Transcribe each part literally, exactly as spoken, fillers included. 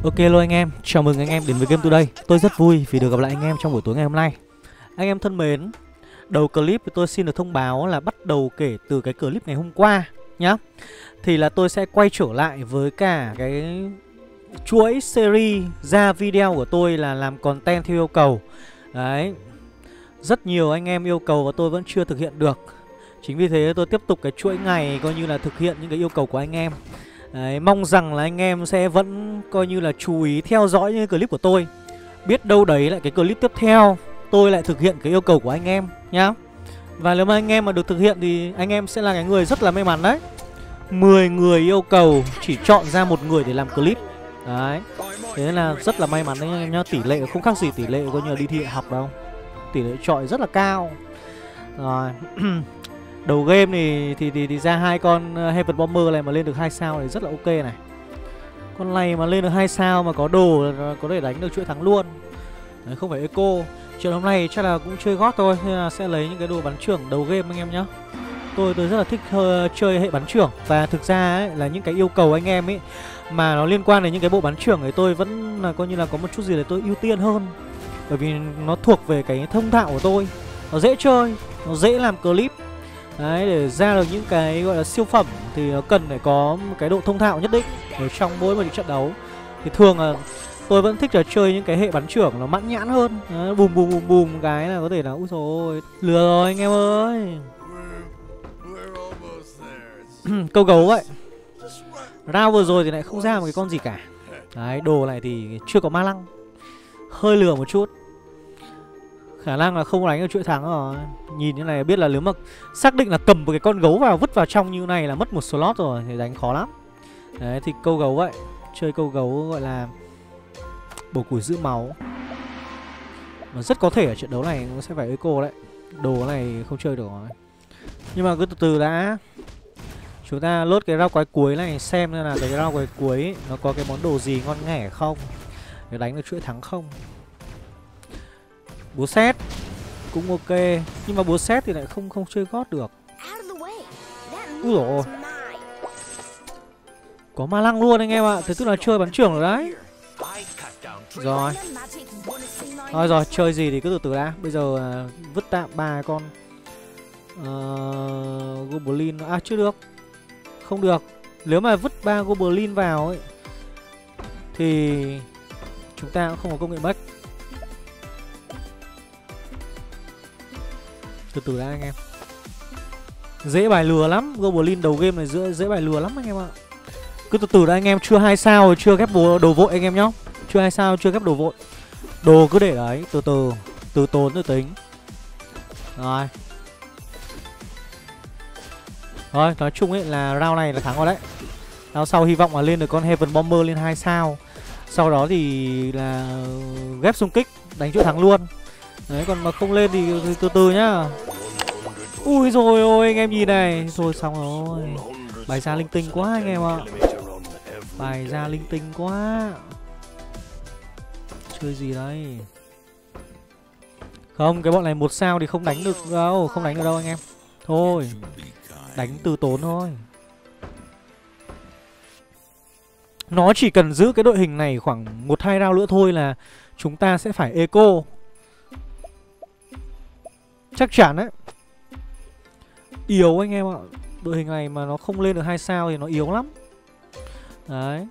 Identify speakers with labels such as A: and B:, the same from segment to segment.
A: Ok luôn anh em, chào mừng anh em đến với Game Today. Tôi rất vui vì được gặp lại anh em trong buổi tối ngày hôm nay. Anh em thân mến, đầu clip thì tôi xin được thông báo là bắt đầu kể từ cái clip ngày hôm qua nhá. Thì là tôi sẽ quay trở lại với cả cái chuỗi series ra video của tôi là làm content theo yêu cầu. Đấy, rất nhiều anh em yêu cầu và tôi vẫn chưa thực hiện được. Chính vì thế tôi tiếp tục cái chuỗi ngày coi như là thực hiện những cái yêu cầu của anh em. Đấy, mong rằng là anh em sẽ vẫn coi như là chú ý theo dõi những clip của tôi. Biết đâu đấy lại cái clip tiếp theo tôi lại thực hiện cái yêu cầu của anh em nhá. Và nếu mà anh em mà được thực hiện thì anh em sẽ là cái người rất là may mắn đấy. Mười người yêu cầu chỉ chọn ra một người để làm clip. Đấy, thế nên là rất là may mắn đấy anh em nhá. Tỷ lệ không khác gì tỷ lệ coi như là đi thi đại học đâu. Tỷ lệ chọi rất là cao. Rồi đầu game thì, thì thì thì ra hai con Heaven Bomber này mà lên được hai sao thì rất là ok này. Con này mà lên được hai sao mà có đồ có thể đánh được chuỗi thắng luôn. Đấy, không phải eco. Chuyện hôm nay chắc là cũng chơi gót thôi, nên là sẽ lấy những cái đồ bắn trưởng đầu game anh em nhá. Tôi tôi rất là thích uh, chơi hệ bắn trưởng. Và thực ra ấy, là những cái yêu cầu anh em ấy mà nó liên quan đến những cái bộ bắn trưởng thì tôi vẫn là coi như là có một chút gì để tôi ưu tiên hơn. Bởi vì nó thuộc về cái thông thạo của tôi. Nó dễ chơi, nó dễ làm clip. Đấy, để ra được những cái gọi là siêu phẩm thì nó cần phải có một cái độ thông thạo nhất định ở trong mỗi một trận đấu. Thì thường là tôi vẫn thích là chơi những cái hệ bắn trưởng nó mãn nhãn hơn. Đấy, bùm bùm bùm bùm cái là có thể là úi dồi ôi, lừa rồi anh em ơi. Câu gấu vậy. Round vừa rồi thì lại không ra một cái con gì cả. Đấy, đồ này thì chưa có ma lăng, hơi lừa một chút. Khả năng là không đánh được chuỗi thắng rồi. Nhìn như này biết là nếu mà xác định là cầm một cái con gấu vào vứt vào trong như này là mất một slot rồi thì đánh khó lắm. Đấy thì câu gấu vậy. Chơi câu gấu gọi là bổ củi giữ máu. Mà rất có thể ở trận đấu này nó sẽ phải eco đấy. Đồ này không chơi được rồi. Nhưng mà cứ từ từ đã. Chúng ta lốt cái round quái cuối này xem là cái round quái cuối ấy, nó có cái món đồ gì ngon nghẻ không, để đánh được chuỗi thắng không. Búa xét cũng ok, nhưng mà búa xét thì lại không không chơi gót được. Úi dồi ôi, có ma lăng luôn anh em ạ. Thế tức là chơi bắn trưởng rồi đấy. Rồi Rồi rồi, chơi gì thì cứ từ từ đã. Bây giờ uh, vứt tạm ba con uh, Goblin. À chưa được. Không được. Nếu mà vứt ba Goblin vào ấy thì chúng ta cũng không có công nghệ bách. Từ từ đã anh em. Dễ bài lừa lắm. Goblin đầu game này dễ, dễ bài lừa lắm anh em ạ. Cứ từ từ đã anh em. Chưa hai sao rồi, chưa ghép đồ vội anh em nhá. Chưa hai sao, chưa ghép đồ vội. Đồ cứ để đấy. Từ từ. Từ tốn từ tính. Rồi. Rồi, nói chung ấy là round này là thắng rồi đấy. Round sau hy vọng là lên được con Heaven Bomber lên hai sao. Sau đó thì là ghép xung kích, đánh chuỗi thắng luôn. Đấy, còn mà không lên thì, thì từ từ nhá. Ui rồi ôi anh em nhìn này. Rồi xong rồi. Bài ra linh tinh quá anh em ạ. Bài ra linh tinh quá. Chơi gì đây? Không, cái bọn này một sao thì không đánh được đâu. Không đánh được đâu anh em. Thôi, đánh từ tốn thôi. Nó chỉ cần giữ cái đội hình này khoảng một hai round nữa thôi là chúng ta sẽ phải eco. Chắc chắn đấy. Yếu anh em ạ. Đội hình này mà nó không lên được hai sao thì nó yếu lắm. Đấy.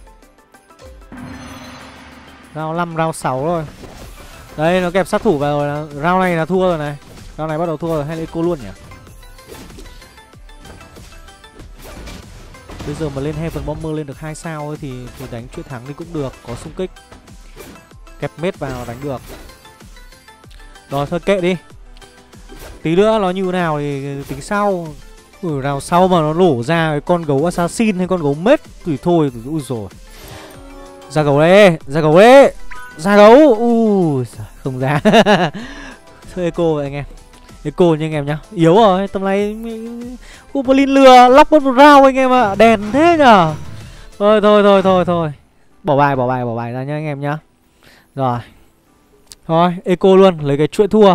A: Round năm, round sáu rồi. Đây, nó kẹp sát thủ vào rồi. Round này là thua rồi này. Round này bắt đầu thua rồi. Hay là eco luôn nhỉ? Bây giờ mà lên Heaven Bomber lên được hai sao ấy thì, thì đánh chuỗi thắng thì cũng được. Có xung kích. Kẹp mết vào đánh được. Rồi thôi kệ đi. Tí nữa nó như nào thì tính sau. Ui, nào sau mà nó nổ ra cái con gấu assassin hay con gấu mết thì thôi. Ui rồi. Ra gấu đấy. Ra gấu đấy. Ra gấu. Ui, không ra. Thôi eco vậy anh em. Eco nha anh em nhá. Yếu rồi. Tầm này Goblin lừa lóc mất một round anh em ạ. À. Đèn thế nhở. Thôi thôi thôi thôi thôi. Bỏ bài bỏ bài bỏ bài ra nhá anh em nhá. Rồi. Thôi eco luôn. Lấy cái chuỗi thua.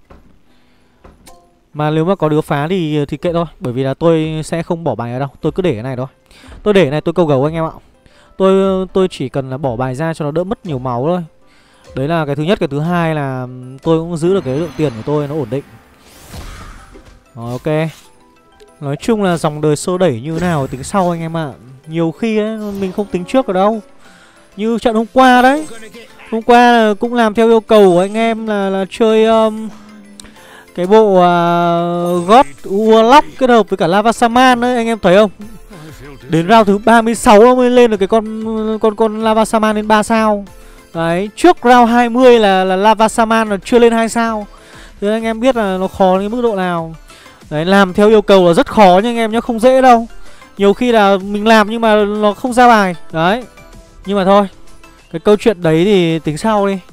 A: Mà nếu mà có đứa phá thì thì kệ thôi. Bởi vì là tôi sẽ không bỏ bài ở đâu. Tôi cứ để cái này thôi. Tôi để cái này tôi câu gấu anh em ạ. Tôi tôi chỉ cần là bỏ bài ra cho nó đỡ mất nhiều máu thôi. Đấy là cái thứ nhất. Cái thứ hai là tôi cũng giữ được cái lượng tiền của tôi nó ổn định. Rồi, ok. Nói chung là dòng đời xô đẩy như thế nào tính sau anh em ạ. À. Nhiều khi ấy, mình không tính trước ở đâu. Như trận hôm qua đấy. Hôm qua là cũng làm theo yêu cầu của anh em là, là chơi um, cái bộ uh, God Warlock kết hợp với cả Lava Shaman đấy, anh em thấy không? Đến round thứ ba mươi sáu nó mới lên được cái con con con Lava Shaman lên ba sao. Đấy, trước round hai mươi là là Lava Shaman là chưa lên hai sao. Thế anh em biết là nó khó đến mức độ nào. Đấy, làm theo yêu cầu là rất khó nha anh em nhá, không dễ đâu. Nhiều khi là mình làm nhưng mà nó không ra bài. Đấy. Nhưng mà thôi, cái câu chuyện đấy thì tính sau đi.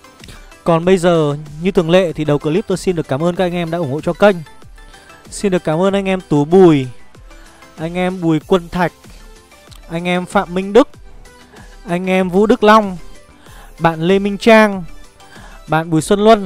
A: Còn bây giờ như thường lệ thì đầu clip tôi xin được cảm ơn các anh em đã ủng hộ cho kênh. Xin được cảm ơn anh em Tú Bùi, anh em Bùi Quân Thạch, anh em Phạm Minh Đức, anh em Vũ Đức Long, bạn Lê Minh Trang, bạn Bùi Xuân Luân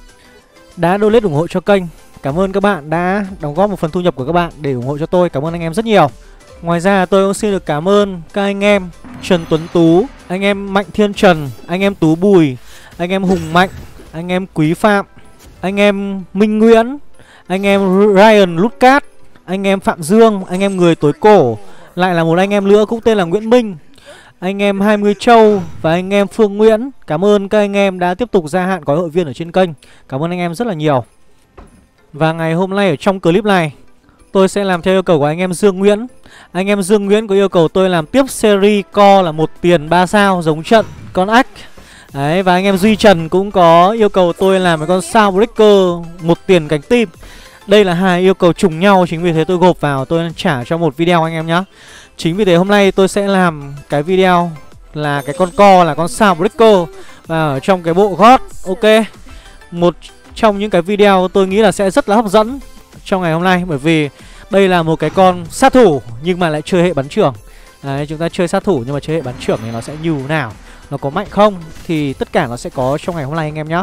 A: đã donate ủng hộ cho kênh. Cảm ơn các bạn đã đóng góp một phần thu nhập của các bạn để ủng hộ cho tôi. Cảm ơn anh em rất nhiều. Ngoài ra tôi cũng xin được cảm ơn các anh em Trần Tuấn Tú, anh em Mạnh Thiên Trần, anh em Tú Bùi, anh em Hùng Mạnh, anh em Quý Phạm, anh em Minh Nguyễn, anh em Ryan Lucas, anh em Phạm Dương, anh em Người Tối Cổ, lại là một anh em nữa cũng tên là Nguyễn Minh, anh em hai mươi Châu và anh em Phương Nguyễn. Cảm ơn các anh em đã tiếp tục gia hạn gói hội viên ở trên kênh. Cảm ơn anh em rất là nhiều. Và ngày hôm nay ở trong clip này tôi sẽ làm theo yêu cầu của anh em Dương Nguyễn. Anh em Dương Nguyễn có yêu cầu tôi làm tiếp series co là một tiền ba sao giống trận con ách. Đấy, và anh em Duy Trần cũng có yêu cầu tôi làm cái con Soundbreaker một tiền cánh tim. Đây là hai yêu cầu trùng nhau, chính vì thế tôi gộp vào tôi trả cho một video anh em nhé. Chính vì thế hôm nay tôi sẽ làm cái video là cái con co là con Soundbreaker và ở trong cái bộ God. Ok, một trong những cái video tôi nghĩ là sẽ rất là hấp dẫn trong ngày hôm nay, bởi vì đây là một cái con sát thủ nhưng mà lại chơi hệ bắn trưởng. Đấy, chúng ta chơi sát thủ nhưng mà chơi hệ bắn trưởng thì nó sẽ như thế nào, nó có mạnh không, thì tất cả nó sẽ có trong ngày hôm nay anh em nhé.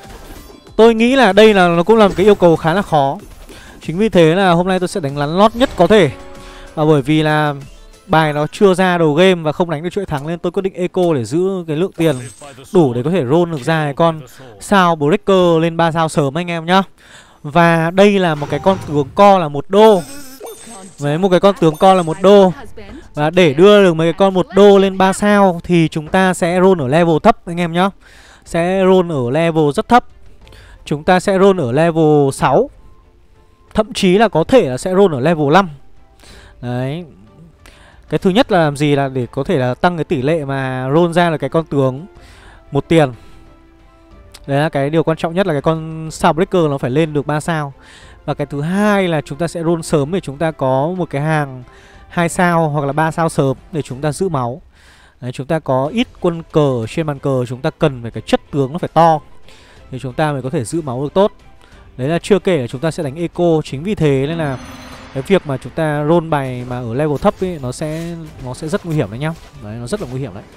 A: Tôi nghĩ là đây là nó cũng là một cái yêu cầu khá là khó. Chính vì thế là hôm nay tôi sẽ đánh lắn lót nhất có thể. Và bởi vì là bài nó chưa ra đầu game và không đánh được chuỗi thắng nên tôi quyết định eco để giữ cái lượng tiền đủ để có thể roll được ra cái con Soundbreaker lên ba sao sớm anh em nhá. Và đây là một cái con tướng co là một đô. Với một cái con tướng co là một đô. Và để đưa được mấy cái con một đô lên ba sao thì chúng ta sẽ roll ở level thấp anh em nhá. Sẽ roll ở level rất thấp. Chúng ta sẽ roll ở level sáu. Thậm chí là có thể là sẽ roll ở level năm. Đấy. Cái thứ nhất là làm gì là để có thể là tăng cái tỷ lệ mà roll ra là cái con tướng một tiền. Đấy là cái điều quan trọng nhất, là cái con Soundbreaker nó phải lên được ba sao. Và cái thứ hai là chúng ta sẽ roll sớm để chúng ta có một cái hàng hai sao hoặc là ba sao sớm để chúng ta giữ máu. Đấy, chúng ta có ít quân cờ trên bàn cờ, chúng ta cần phải cái chất tướng nó phải to thì chúng ta mới có thể giữ máu được tốt. Đấy là chưa kể là chúng ta sẽ đánh eco. Chính vì thế nên là cái việc mà chúng ta roll bài mà ở level thấp ấy, nó sẽ nó sẽ rất nguy hiểm đấy nhá. Đấy, nó rất là nguy hiểm đấy.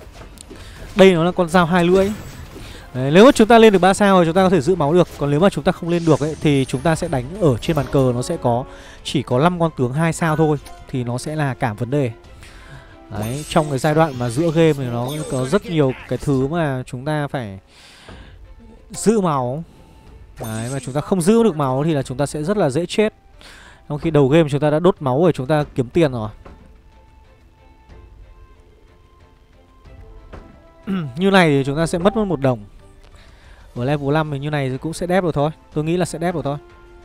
A: Đây nó là con dao hai lưỡi. Đấy, nếu mà chúng ta lên được ba sao thì chúng ta có thể giữ máu được. Còn nếu mà chúng ta không lên được ấy, thì chúng ta sẽ đánh ở trên bàn cờ nó sẽ có chỉ có năm con tướng hai sao thôi, thì nó sẽ là cả vấn đề. Đấy, trong cái giai đoạn mà giữa game thì nó có rất nhiều cái thứ mà chúng ta phải giữ máu. Đấy, mà chúng ta không giữ được máu thì là chúng ta sẽ rất là dễ chết. Trong khi đầu game chúng ta đã đốt máu rồi, chúng ta kiếm tiền rồi. Như này thì chúng ta sẽ mất mất một đồng. Ở level năm thì như này thì cũng sẽ đép được thôi. Tôi nghĩ là sẽ đép được thôi.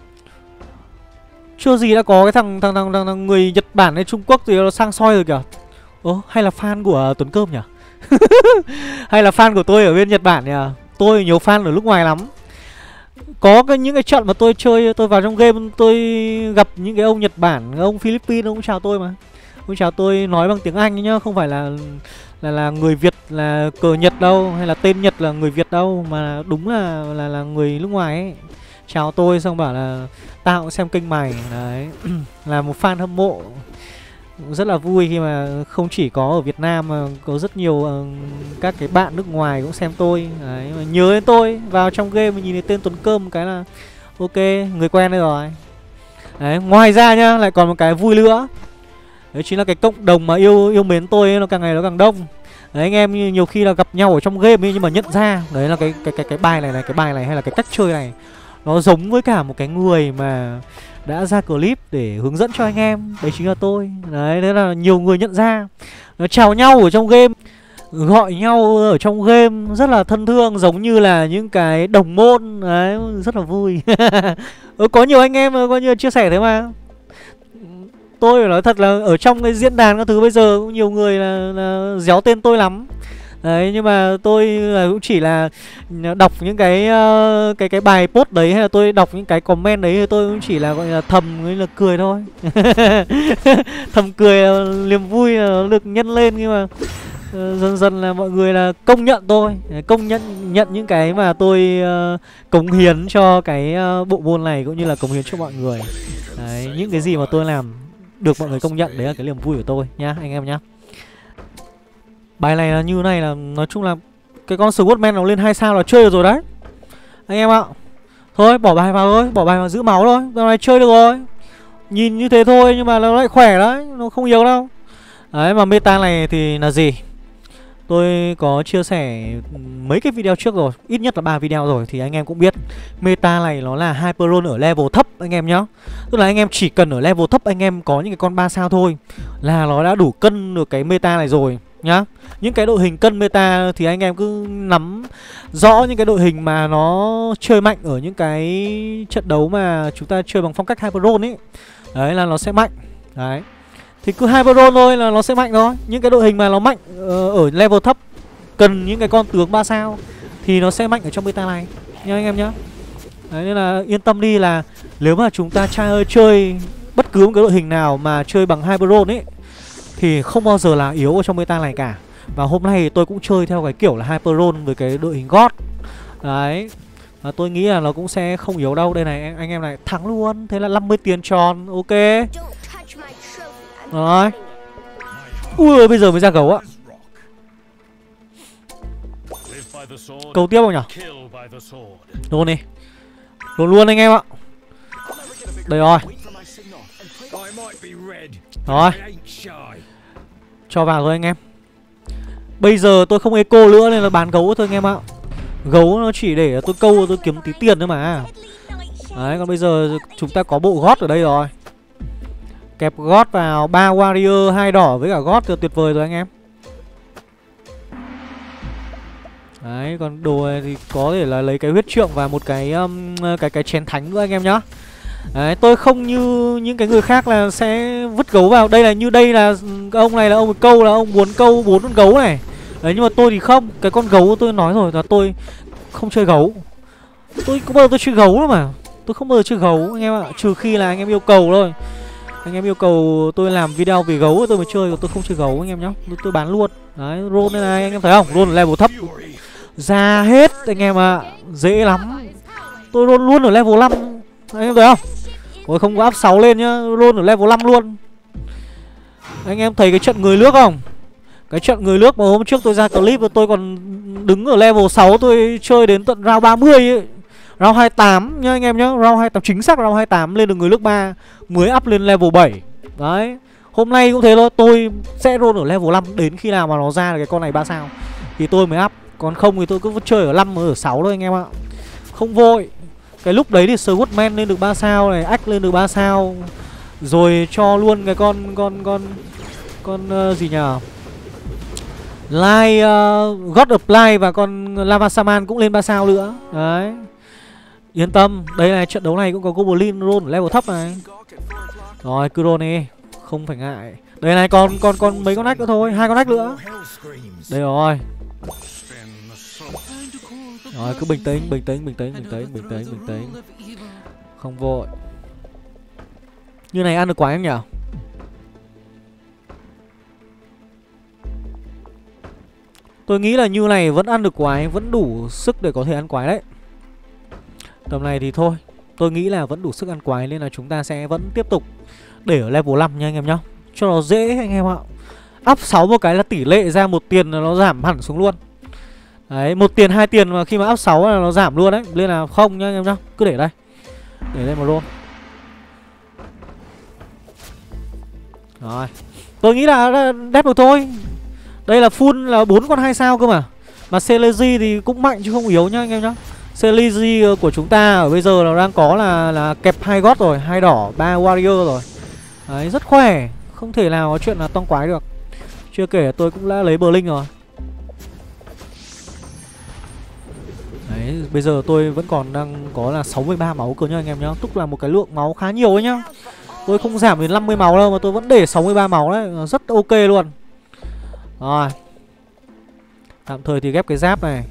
A: Chưa gì đã có cái thằng thằng thằng, thằng, thằng người Nhật Bản hay Trung Quốc thì nó sang soi rồi kìa. Ồ, hay là fan của Tuấn Cơm nhỉ? Hay là fan của tôi ở bên Nhật Bản nhỉ? Tôi nhiều fan ở nước ngoài lắm. Có cái những cái trận mà tôi chơi, tôi vào trong game tôi gặp những cái ông Nhật Bản, ông Philippines, ông chào tôi mà. Ông chào tôi nói bằng tiếng Anh nhá, không phải là là là người Việt là cờ Nhật đâu, hay là tên Nhật là người Việt đâu, mà đúng là là là người nước ngoài ấy. Chào tôi xong bảo là tao cũng xem kênh mày. Đấy. Là một fan hâm mộ. Rất là vui khi mà không chỉ có ở Việt Nam mà có rất nhiều uh, các cái bạn nước ngoài cũng xem tôi. Đấy, mà nhớ đến tôi, vào trong game mình nhìn thấy tên Tuấn Cơm một cái là ok, người quen đây rồi. Đấy, ngoài ra nhá, lại còn một cái vui nữa Đấy chính là cái cộng đồng mà yêu yêu mến tôi ấy, nó càng ngày nó càng đông. Đấy, anh em nhiều khi là gặp nhau ở trong game ấy, nhưng mà nhận ra đấy là cái cái cái cái bài này này, cái bài này hay là cái cách chơi này nó giống với cả một cái người mà đã ra clip để hướng dẫn cho anh em. Đấy chính là tôi. Đấy, thế là nhiều người nhận ra. Nó chào nhau ở trong game, gọi nhau ở trong game rất là thân thương, giống như là những cái đồng môn. Đấy, rất là vui. Có nhiều anh em có như chia sẻ thế mà. Tôi phải nói thật là ở trong cái diễn đàn các thứ bây giờ cũng nhiều người là, là déo tên tôi lắm. Đấy, nhưng mà tôi là cũng chỉ là đọc những cái uh, cái cái bài post đấy, hay là tôi đọc những cái comment đấy thì tôi cũng chỉ là gọi là thầm là cười thôi. Thầm cười, niềm vui là được nhân lên, nhưng mà uh, dần dần là mọi người là công nhận tôi, công nhận nhận những cái mà tôi uh, cống hiến cho cái uh, bộ môn này, cũng như là cống hiến cho mọi người. Đấy, những cái gì mà tôi làm được mọi người công nhận, đấy là cái niềm vui của tôi nhá anh em nhá. Bài này là như này, là nói chung là cái con Swordman nó lên hai sao là chơi được rồi đấy anh em ạ. Thôi bỏ bài vào thôi, bỏ bài vào giữ máu thôi, bài này chơi được rồi. Nhìn như thế thôi nhưng mà nó lại khỏe đấy, nó không yếu đâu. Đấy, mà meta này thì là gì, tôi có chia sẻ mấy cái video trước rồi, ít nhất là ba video rồi, thì anh em cũng biết meta này nó là Hyperon ở level thấp anh em nhá. Tức là anh em chỉ cần ở level thấp anh em có những cái con ba sao thôi là nó đã đủ cân được cái meta này rồi nhá. Những cái đội hình cân meta thì anh em cứ nắm rõ những cái đội hình mà nó chơi mạnh ở những cái trận đấu mà chúng ta chơi bằng phong cách Hyperon ấy. Đấy là nó sẽ mạnh. Đấy, thì cứ Hyperon thôi là nó sẽ mạnh thôi. Những cái đội hình mà nó mạnh ở level thấp, cần những cái con tướng ba sao thì nó sẽ mạnh ở trong meta này nha anh em nhá. Đấy, nên là yên tâm đi, là nếu mà chúng ta chơi, chơi bất cứ một cái đội hình nào mà chơi bằng Hyperon ấy thì không bao giờ là yếu ở trong meta này cả. Và hôm nay tôi cũng chơi theo cái kiểu là Hyperon với cái đội hình God. Đấy, và tôi nghĩ là nó cũng sẽ không yếu đâu. Đây này, anh em này, thắng luôn. Thế là năm mươi tiền tròn, ok. Rồi. Ui, bây giờ mới ra gấu ạ. Cầu tiếp không nhỉ? Luôn đi. Luôn luôn anh em ạ. Đây rồi. Rồi. Cho vào rồi anh em. Bây giờ tôi không eco nữa nên là bán gấu thôi anh em ạ. Gấu nó chỉ để tôi câu tôi kiếm tí tiền thôi mà. Đấy, còn bây giờ chúng ta có bộ gót ở đây rồi. Kẹp gót vào, ba warrior, hai đỏ với cả gót là tuyệt vời rồi anh em. Đấy, còn đồ này thì có thể là lấy cái huyết trượng và một cái um, cái cái chén thánh nữa anh em nhá. Đấy, tôi không như những cái người khác là sẽ vứt gấu vào. Đây là như đây là ông này là ông câu là ông muốn câu bốn con gấu này. Đấy, nhưng mà tôi thì không. Cái con gấu tôi nói rồi là tôi không chơi gấu. Tôi không bao giờ tôi chơi gấu đâu mà. Tôi không bao giờ chơi gấu anh em ạ. Trừ khi là anh em yêu cầu thôi. Anh em yêu cầu tôi làm video về gấu tôi mới chơi, còn tôi không chơi gấu anh em nhá. Tôi, tôi bán luôn. Đấy, roll đây này anh em thấy không? Roll level thấp. Ra hết anh em ạ. Dễ lắm. Tôi roll luôn ở level năm. Anh em thấy không? Ôi không có up sáu lên nhá, roll ở level năm luôn. Anh em thấy cái trận người nước không? Cái trận người nước mà hôm trước tôi ra clip và tôi còn đứng ở level sáu, tôi chơi đến tận round ba mươi ấy. Round hai mươi tám nhá anh em nhá, round hai mươi tám, chính xác round hai mươi tám lên được người nước ba mới up lên level bảy. Đấy. Hôm nay cũng thế thôi, tôi sẽ roll ở level năm đến khi nào mà nó ra được cái con này ba sao thì tôi mới up, còn không thì tôi cứ chơi ở năm ở sáu thôi anh em ạ. Không vội. Cái lúc đấy thì Swordman lên được ba sao này, Ách lên được ba sao. Rồi cho luôn cái con con con con uh, gì nhỉ? Light uh, God of Light và con Lava Shaman cũng lên ba sao nữa. Đấy. Yên tâm, đây này, trận đấu này cũng có Goblin roll level thấp này. Rồi, cứ roll đi, không phải ngại. Đây này, còn còn còn mấy con ách nữa thôi, hai con ách nữa. Đây rồi. Rồi, cứ bình tĩnh, bình tĩnh, bình tĩnh, bình tĩnh, bình tĩnh, bình tĩnh. Không vội. Như này ăn được quái không nhỉ? Tôi nghĩ là như này vẫn ăn được quái, vẫn đủ sức để có thể ăn quái đấy. Tầm này thì thôi, tôi nghĩ là vẫn đủ sức ăn quái, nên là chúng ta sẽ vẫn tiếp tục để ở level năm nha anh em nhá. Cho nó dễ anh em ạ. Up sáu một cái là tỷ lệ ra một tiền là nó giảm hẳn xuống luôn. Đấy, một tiền, hai tiền mà khi mà up sáu là nó giảm luôn đấy. Nên là không nhá anh em nhá. Cứ để đây. Để đây một roll. Rồi. Tôi nghĩ là đép được thôi. Đây là full là bốn con hai sao cơ mà. Mà Celeji thì cũng mạnh chứ không yếu nhá anh em nhá. Celeji của chúng ta ở bây giờ nó đang có là là kẹp hai gót rồi, hai đỏ, ba warrior rồi. Đấy, rất khỏe, không thể nào có chuyện là tong quái được. Chưa kể tôi cũng đã lấy Blink rồi. Đấy, bây giờ tôi vẫn còn đang có là sáu mươi ba máu cơ nhá anh em nhá. Tức là một cái lượng máu khá nhiều ấy nhá. Tôi không giảm đến năm mươi máu đâu mà tôi vẫn để sáu mươi ba máu đấy, rất ok luôn. Rồi. Tạm thời thì ghép cái giáp này.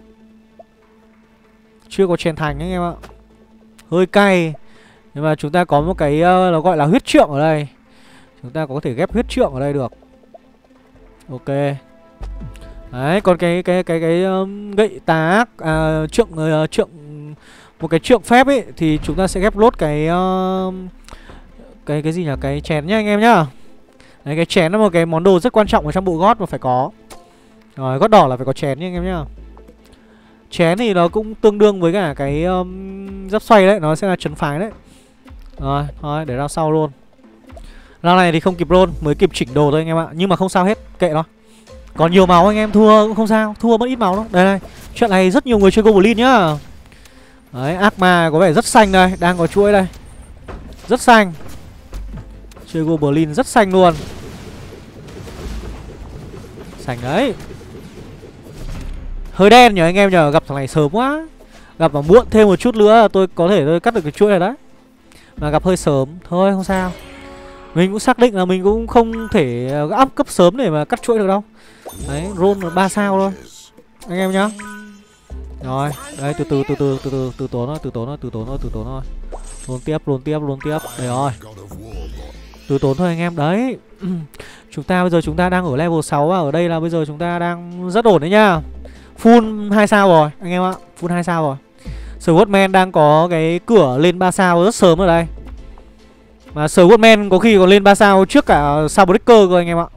A: Chưa có chèn thành anh em ạ. Hơi cay. Nhưng mà chúng ta có một cái uh, nó gọi là huyết trượng ở đây. Chúng ta có thể ghép huyết trượng ở đây được. Ok. Đấy, còn cái cái cái cái um, gậy tà ác à, trượng uh, trượng một cái trượng phép ấy thì chúng ta sẽ ghép lốt cái uh, cái cái gì nhỉ? Cái chén nhá anh em nhá. Đấy, cái chén là một cái món đồ rất quan trọng ở trong bộ gót mà phải có. Rồi, gót đỏ là phải có chén nhá anh em nhá. Chén thì nó cũng tương đương với cả cái um, giáp xoay đấy, nó sẽ là trấn phái đấy. Rồi, thôi để ra sau luôn. Round này thì không kịp roll, mới kịp chỉnh đồ thôi anh em ạ. Nhưng mà không sao hết, kệ nó. Còn nhiều máu anh em, thua cũng không sao, thua mất ít máu đâu. Đây này, chuyện này rất nhiều người chơi Goblin nhá. Đấy, ác ma có vẻ rất xanh đây, đang có chuỗi đây. Rất xanh. Chơi Goblin rất xanh luôn. Xanh đấy. Hơi đen nhờ anh em nhờ, gặp thằng này sớm quá. Gặp mà muộn thêm một chút nữa là tôi có thể tôi cắt được cái chuỗi này đấy. Mà gặp hơi sớm, thôi không sao. Mình cũng xác định là mình cũng không thể up cấp sớm để mà cắt chuỗi được đâu. Đấy, roll là ba sao thôi anh em nhá. Rồi, đây từ từ từ từ từ từ từ tốn thôi, từ tốn thôi, từ tốn thôi, từ tốn thôi. Roll tiếp, roll tiếp, roll tiếp. Đây rồi. Từ tốn thôi anh em, đấy. Chúng ta bây giờ chúng ta đang ở level sáu và ở đây là bây giờ chúng ta đang rất ổn đấy nhá. Full hai sao rồi anh em ạ, full hai sao rồi. Swordman đang có cái cửa lên ba sao rất sớm ở đây. Mà Swordman có khi còn lên ba sao trước cả sao Breaker cơ anh em ạ.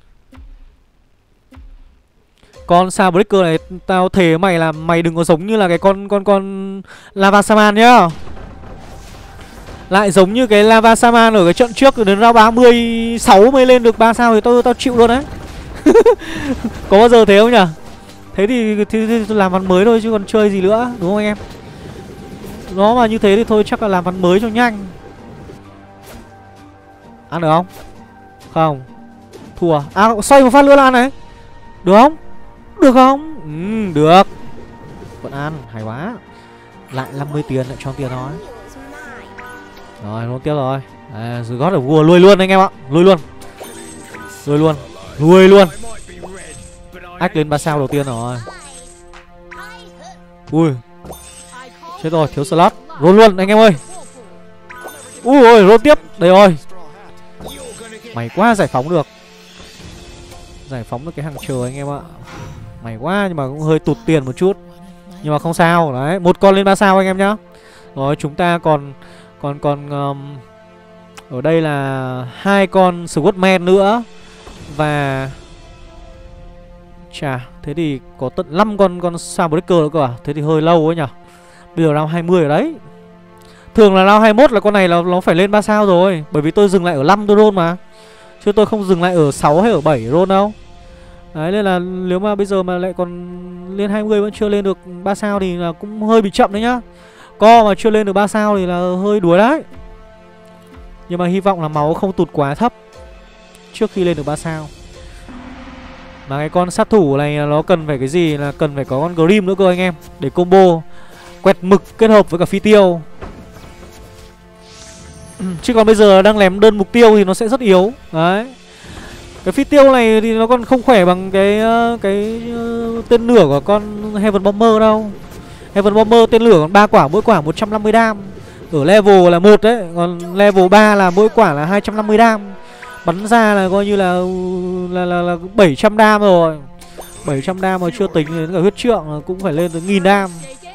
A: Con sao Breaker này tao thề mày là mày đừng có giống như là cái con con con Lava Saman nhá. Lại giống như cái Lava Saman ở cái trận trước đến round ba mươi sáu mới lên được ba sao thì tao tao chịu luôn đấy. Có bao giờ thế không nhỉ? Thế thì, thì, thì, thì làm ván mới thôi chứ còn chơi gì nữa, đúng không anh em? Nó mà như thế thì thôi chắc là làm ván mới cho nhanh. Ăn được không? Không. Thua. À, xoay một phát nữa là ăn này. Được không? Được không? Ừ, được. Vẫn ăn, hay quá. Lại năm mươi tiền, lại cho tiền nói. Rồi, luôn tiếp rồi. À, The God of War lui luôn anh em ạ. Lui luôn. Lui luôn. Lui luôn. Ách lên ba sao đầu tiên rồi. Ui. Chết rồi, thiếu slot. Roll luôn anh em ơi. Ui ôi, roll tiếp. Đây rồi. Mày quá, giải phóng được. Giải phóng được cái hàng chờ anh em ạ. Mày quá, nhưng mà cũng hơi tụt tiền một chút. Nhưng mà không sao. Đấy, một con lên ba sao anh em nhá. Rồi, chúng ta còn Còn còn um, ở đây là hai con Swordman nữa. Và chà, thế thì có tận năm con con Soundbreaker nữa cơ à? Thế thì hơi lâu ấy nhở. Bây giờ round hai mươi ở đấy. Thường là round hai mươi mốt là con này là nó phải lên ba sao rồi. Bởi vì tôi dừng lại ở năm tôi roll mà. Chứ tôi không dừng lại ở sáu hay ở bảy roll đâu. Đấy, nên là nếu mà bây giờ mà lại còn lên hai mươi vẫn chưa lên được ba sao thì là cũng hơi bị chậm đấy nhá. Co mà chưa lên được ba sao thì là hơi đuối đấy. Nhưng mà hy vọng là máu không tụt quá thấp trước khi lên được ba sao. Mà cái con sát thủ này nó cần phải cái gì, là cần phải có con Grim nữa cơ anh em. Để combo quẹt mực kết hợp với cả phi tiêu. Chứ còn bây giờ đang lém đơn mục tiêu thì nó sẽ rất yếu. Đấy. Cái phi tiêu này thì nó còn không khỏe bằng cái cái uh, tên lửa của con Heaven Bomber đâu. Heaven Bomber tên lửa còn ba quả, mỗi quả một trăm năm mươi đam. Ở level là một đấy, còn level ba là mỗi quả là hai trăm năm mươi đam. Bắn ra là coi như là là, là, là bảy trăm đam rồi. bảy trăm đam mà chưa tính đến cả huyết trượng cũng phải lên tới nghìn đam.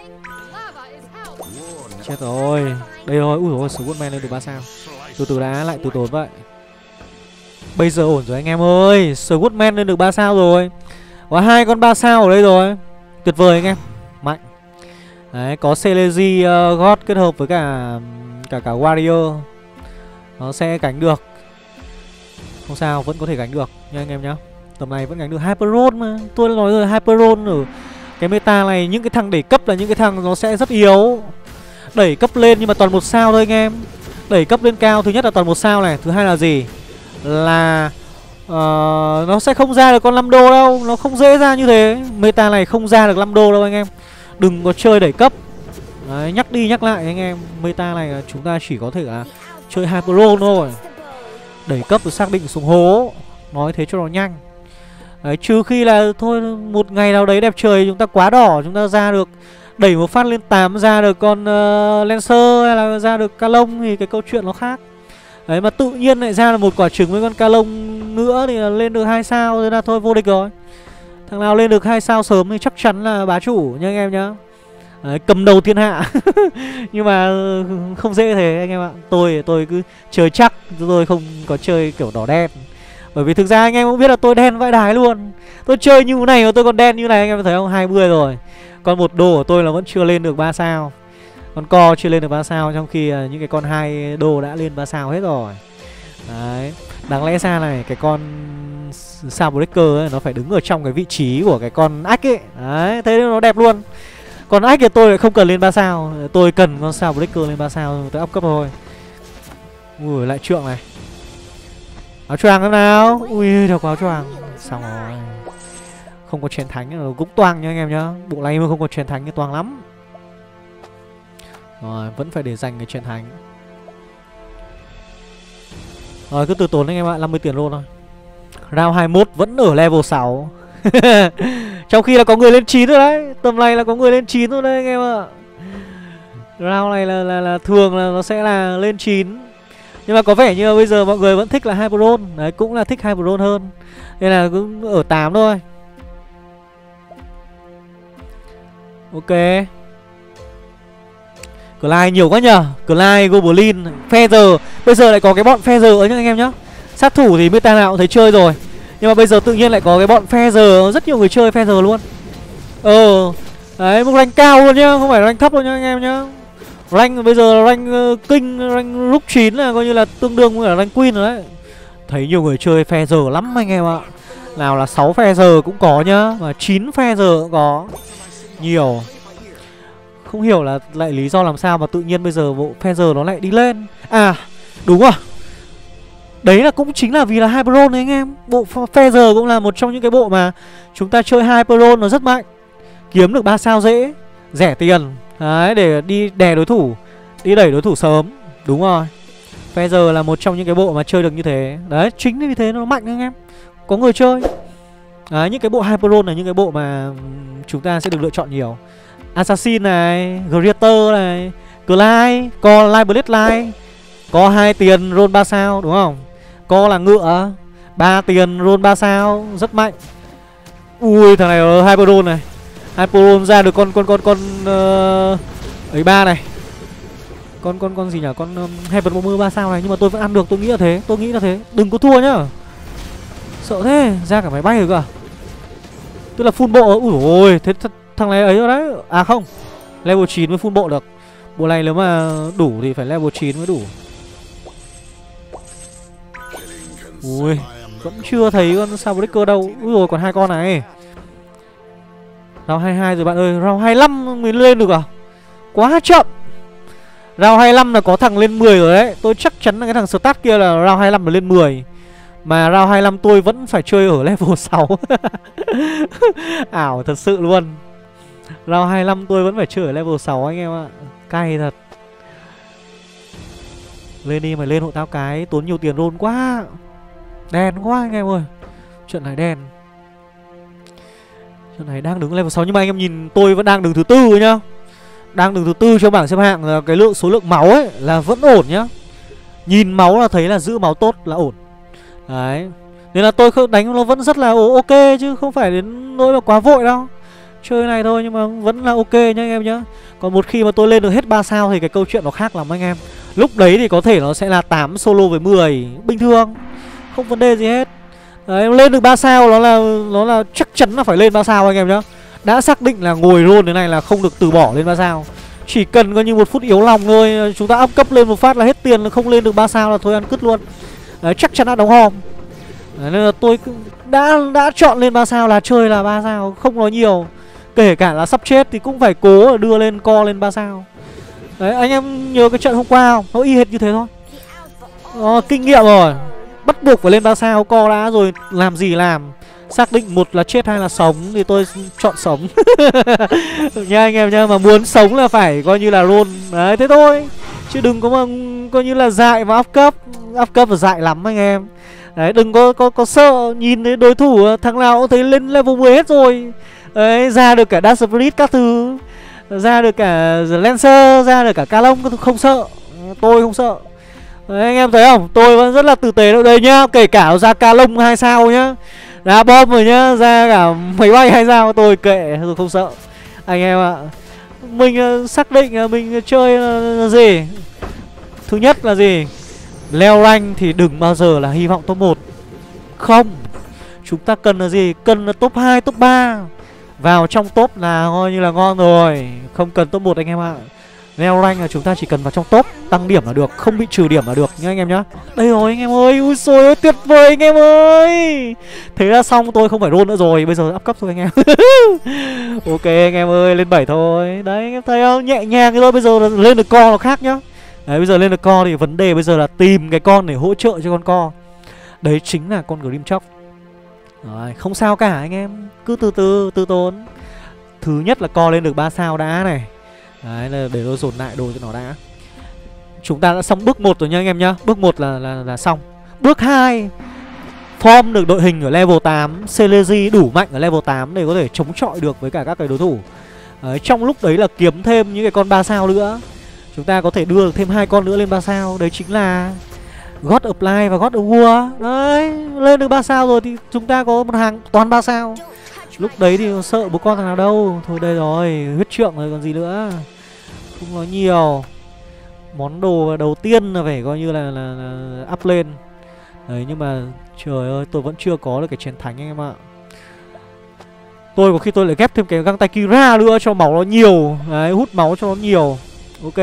A: Chết rồi. Đây rồi, ui dồi, Swordman lên được ba sao. Từ từ đã, lại từ tốn vậy. Bây giờ ổn rồi anh em ơi. Swordman lên được ba sao rồi. Có hai con ba sao ở đây rồi. Tuyệt vời anh em. Mạnh. Đấy, có Celeji uh, God kết hợp với cả cả cả Warrior. Nó sẽ cánh được. Không sao, vẫn có thể gánh được nha anh em nhá. Tầm này vẫn gánh được Hyperon mà. Tôi đã nói rồi, Hyperon ở cái meta này, những cái thằng đẩy cấp là những cái thằng nó sẽ rất yếu. Đẩy cấp lên nhưng mà toàn một sao thôi anh em. Đẩy cấp lên cao thứ nhất là toàn một sao này. Thứ hai là gì? Là uh, nó sẽ không ra được con năm đô đâu. Nó không dễ ra như thế. Meta này không ra được năm đô đâu anh em. Đừng có chơi đẩy cấp. Đấy, nhắc đi nhắc lại anh em. Meta này là chúng ta chỉ có thể là chơi Hyperon thôi. Đẩy cấp rồi xác định xuống hố. Nói thế cho nó nhanh. Đấy, trừ khi là thôi một ngày nào đấy đẹp trời chúng ta quá đỏ, chúng ta ra được đẩy một phát lên tám, ra được con uh, Lancer hay là ra được Calong thì cái câu chuyện nó khác. Đấy, mà tự nhiên lại ra là một quả trứng với con Calong nữa thì là lên được hai sao, thế là thôi vô địch rồi. Thằng nào lên được hai sao sớm thì chắc chắn là bá chủ nha anh em nhá. Đấy, cầm đầu thiên hạ. Nhưng mà không dễ thế anh em ạ. Tôi tôi cứ chơi chắc, tôi không có chơi kiểu đỏ đen. Bởi vì thực ra anh em cũng biết là tôi đen vãi đái luôn. Tôi chơi như thế này mà tôi còn đen như này anh em thấy không? hai mươi rồi. Con một đô của tôi là vẫn chưa lên được ba sao. Con co chưa lên được ba sao, trong khi những cái con hai đô đã lên ba sao hết rồi. Đấy. Đáng lẽ ra này, cái con sao breaker ấy, nó phải đứng ở trong cái vị trí của cái con ách ấy. Đấy, thế nó đẹp luôn. Còn ách thì tôi lại không cần lên ba sao. Tôi cần con sao breaker lên ba sao, tôi up cấp thôi. Ui, lại trượng này. Áo choàng thế nào? Ui, được áo choàng. Xong rồi. Không có chén thánh nó cũng toang nha anh em nhá. Bộ này mà không có chén thánh thì toang lắm. Rồi, vẫn phải để dành cái chén thánh. Rồi, cứ từ tốn anh em ạ, năm mươi tiền luôn thôi. Round hai mươi mốt vẫn ở level sáu. Trong khi là có người lên chín rồi đấy. Tầm này là có người lên chín rồi đấy anh em ạ. Round này là, là, là thường là nó sẽ là lên chín. Nhưng mà có vẻ như bây giờ mọi người vẫn thích là Hyperon. Đấy, cũng là thích Hyperon hơn. Nên là cũng ở tám thôi. Ok. Clyde nhiều quá nhờ. Clyde, Goblin, Feather. Bây giờ lại có cái bọn Feather ấy nhá anh em nhá. Sát thủ thì meta nào cũng thấy chơi rồi. Nhưng mà bây giờ tự nhiên lại có cái bọn Feather. Rất nhiều người chơi Feather luôn. Ờ. Đấy, một rank cao luôn nhá. Không phải rank thấp đâu nhá anh em nhá. Rank bây giờ rank uh, King, rank lúc chín là coi như là tương đương với cả rank Queen rồi đấy. Thấy nhiều người chơi Feather lắm anh em ạ. Nào là sáu Feather cũng có nhá. Và chín Feather cũng có. Nhiều. Không hiểu là lại lý do làm sao mà tự nhiên bây giờ bộ Feather nó lại đi lên. À, đúng rồi. Đấy là cũng chính là vì là Hyperon đấy anh em. Bộ Feather cũng là một trong những cái bộ mà chúng ta chơi Hyperon nó rất mạnh. Kiếm được ba sao dễ, rẻ tiền. Đấy, để đi đè đối thủ, đi đẩy đối thủ sớm. Đúng rồi. Feather là một trong những cái bộ mà chơi được như thế. Đấy, chính vì thế nó mạnh anh em. Có người chơi. Đấy, những cái bộ Hyperon là những cái bộ mà chúng ta sẽ được lựa chọn nhiều. Assassin này, Greater này, Clyde, Co Live Blade Live. Có hai tiền roll ba sao đúng không? Co là ngựa, ba tiền roll ba sao, rất mạnh. Ui, thằng này ở Hyperon này. Hyperon ra được con con con con uh, ấy ba này. Con con con gì nhỉ? Con um, Heaven Bomber ba sao này, nhưng mà tôi vẫn ăn được, tôi nghĩ là thế, tôi nghĩ là thế. Đừng có thua nhá. Sợ thế, ra cả máy bay rồi cơ à? Tức là full bộ. Ui ôi, thế th thằng này ấy rồi đấy. À không, level chín mới full bộ được. Bộ này nếu mà đủ thì phải level chín mới đủ. Ui, vẫn chưa thấy con sao breaker đâu. Ui rồi, còn hai con này. Round hai mươi hai rồi bạn ơi. Round hai mươi lăm mới lên được à? Quá chậm. Round hai mươi lăm là có thằng lên mười rồi đấy. Tôi chắc chắn là cái thằng start kia là round hai mươi lăm là lên mười. Mà round hai mươi lăm tôi vẫn phải chơi ở level sáu. Ảo thật sự luôn. Round hai mươi lăm tôi vẫn phải chơi ở level sáu anh em ạ. Cay thật. Lên đi, mày lên hộ tao cái. Tốn nhiều tiền roll quá. Đen quá anh em ơi. Trận này đen. Trận này đang đứng level sáu. Nhưng mà anh em nhìn tôi vẫn đang đứng thứ tư nhá. Đang đứng thứ tư trong bảng xếp hạng. Là cái lượng số lượng máu ấy là vẫn ổn nhá. Nhìn máu là thấy là giữ máu tốt là ổn. Đấy. Nên là tôi đánh nó vẫn rất là ok, chứ không phải đến nỗi mà quá vội đâu. Chơi này thôi nhưng mà vẫn là ok nhá anh em nhá. Còn một khi mà tôi lên được hết ba sao thì cái câu chuyện nó khác lắm anh em. Lúc đấy thì có thể nó sẽ là tám solo với mười bình thường, không vấn đề gì hết. Đấy, lên được ba sao nó là nó là chắc chắn là phải lên ba sao anh em nhá. Đã xác định là ngồi roll thế này là không được từ bỏ lên ba sao. Chỉ cần coi như một phút yếu lòng thôi, chúng ta up cấp lên một phát là hết tiền, là không lên được ba sao là thôi ăn cứt luôn. Đấy, chắc chắn đã đóng hòm. Đấy, nên là tôi đã đã chọn lên ba sao là chơi là ba sao, không nói nhiều. Kể cả là sắp chết thì cũng phải cố đưa lên co lên ba sao. Đấy, anh em nhớ cái trận hôm qua không? Nó y hệt như thế thôi. Đó, kinh nghiệm rồi. Bắt buộc phải lên ba sao co đã rồi làm gì làm. Xác định một là chết hai là sống thì tôi chọn sống. Nha anh em nha, mà muốn sống là phải coi như là roll. Đấy, thế thôi. Chứ đừng có mà coi như là dại mà up cấp. Up cấp là dại lắm anh em. Đấy, đừng có có có sợ nhìn thấy đối thủ thằng nào cũng thấy lên level mười hết rồi. Đấy, ra được cả Dash Spirit các thứ, ra được cả Lancer, ra được cả Ca Long, không sợ. Tôi không sợ. Đấy, anh em thấy không? Tôi vẫn rất là tử tế đâu đây nhá. Kể cả ra Ca Long hai sao nhá, ra bom rồi nhá, ra cả máy bay hai sao tôi kệ, tôi không sợ. Anh em ạ, mình uh, xác định uh, mình chơi là uh, gì? Thứ nhất là gì? Leo rank thì đừng bao giờ là hy vọng top một. Không. Chúng ta cần là gì? Cần là top hai, top ba. Vào trong top là coi như là ngon rồi. Không cần top một anh em ạ. Leo rank là chúng ta chỉ cần vào trong top, tăng điểm là được, không bị trừ điểm là được nhá anh em nhá. Đây rồi anh em ơi, ui xôi ơi, tuyệt vời anh em ơi. Thế là xong, tôi không phải roll nữa rồi, bây giờ up cấp thôi anh em. Ok anh em ơi, lên bảy thôi. Đấy anh em thấy không, nhẹ nhàng thôi, bây giờ lên được co nó khác nhá. Đấy, bây giờ lên được co thì vấn đề bây giờ là tìm cái con để hỗ trợ cho con co. Đấy chính là con Grimchok. Rồi, không sao cả anh em, cứ từ từ, từ tốn. Thứ nhất là co lên được ba sao đã này. Đấy, là để tôi dồn lại đồ cho nó đã. Chúng ta đã xong bước một rồi nha anh em nhá. Bước một là, là, là xong. Bước hai, form được đội hình ở level tám, Celeji đủ mạnh ở level tám để có thể chống chọi được với cả các cái đối thủ. Đấy, trong lúc đấy là kiếm thêm những cái con ba sao nữa. Chúng ta có thể đưa được thêm hai con nữa lên ba sao. Đấy chính là God Apply và God of War. Đấy, lên được ba sao rồi thì chúng ta có một hàng toàn ba sao. Lúc đấy thì sợ bố con thằng nào đâu. Thôi đây rồi, huyết trượng rồi còn gì nữa. Không nói nhiều. Món đồ đầu tiên là phải coi như là, là, là up lên. Đấy, nhưng mà trời ơi, tôi vẫn chưa có được cái chén thánh anh em ạ. Tôi có khi tôi lại ghép thêm cái găng tay Kira nữa cho máu nó nhiều. Đấy, hút máu cho nó nhiều. Ok.